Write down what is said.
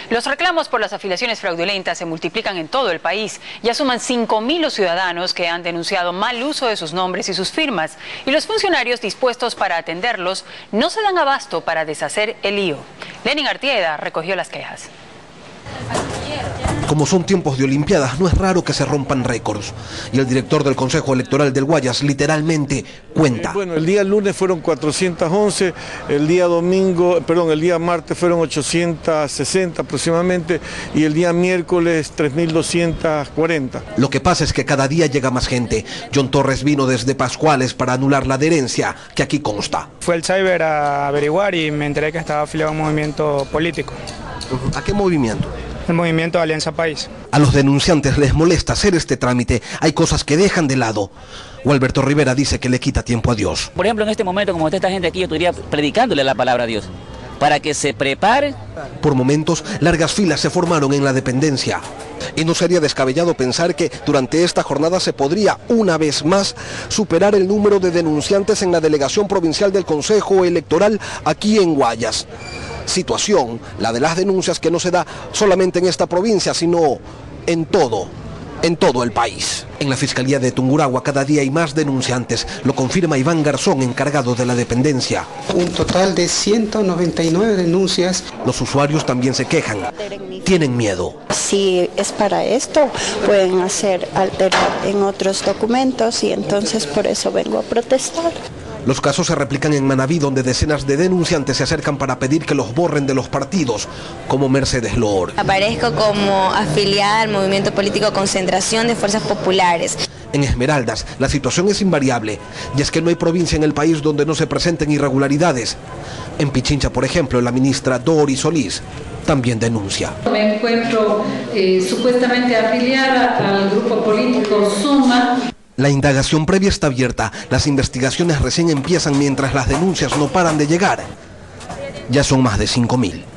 Los reclamos por las afiliaciones fraudulentas se multiplican en todo el país. Ya suman 5.000 los ciudadanos que han denunciado mal uso de sus nombres y sus firmas. Y los funcionarios dispuestos para atenderlos no se dan abasto para deshacer el lío. Lenin Artieda recogió las quejas. Como son tiempos de Olimpiadas, no es raro que se rompan récords. Y el director del Consejo Electoral del Guayas literalmente cuenta. Bueno, el día lunes fueron 411, el día martes fueron 860 aproximadamente y el día miércoles 3.240. Lo que pasa es que cada día llega más gente. John Torres vino desde Pascuales para anular la adherencia que aquí consta. Fue el cyber a averiguar y me enteré que estaba afiliado a un movimiento político. ¿A qué movimiento? El movimiento Alianza País. A los denunciantes les molesta hacer este trámite. Hay cosas que dejan de lado. Gualberto Rivera dice que le quita tiempo a Dios. Por ejemplo, en este momento, como está esta gente aquí, yo estaría predicándole la palabra a Dios, para que se prepare. Por momentos, largas filas se formaron en la dependencia. Y no sería descabellado pensar que durante esta jornada se podría, una vez más, superar el número de denunciantes en la delegación provincial del Consejo Electoral aquí en Guayas. Situación, la de las denuncias, que no se da solamente en esta provincia, sino en todo el país. En la Fiscalía de Tungurahua cada día hay más denunciantes, lo confirma Iván Garzón, encargado de la dependencia. Un total de 199 denuncias. Los usuarios también se quejan, tienen miedo. Si es para esto, pueden alterar en otros documentos y entonces por eso vengo a protestar. Los casos se replican en Manabí, donde decenas de denunciantes se acercan para pedir que los borren de los partidos, como Mercedes Loor. Aparezco como afiliada al movimiento político Concentración de Fuerzas Populares. En Esmeraldas, la situación es invariable, y es que no hay provincia en el país donde no se presenten irregularidades. En Pichincha, por ejemplo, la ministra Dori Solís también denuncia. Me encuentro supuestamente afiliada al grupo político Suma. La indagación previa está abierta, las investigaciones recién empiezan mientras las denuncias no paran de llegar. Ya son más de 5.000.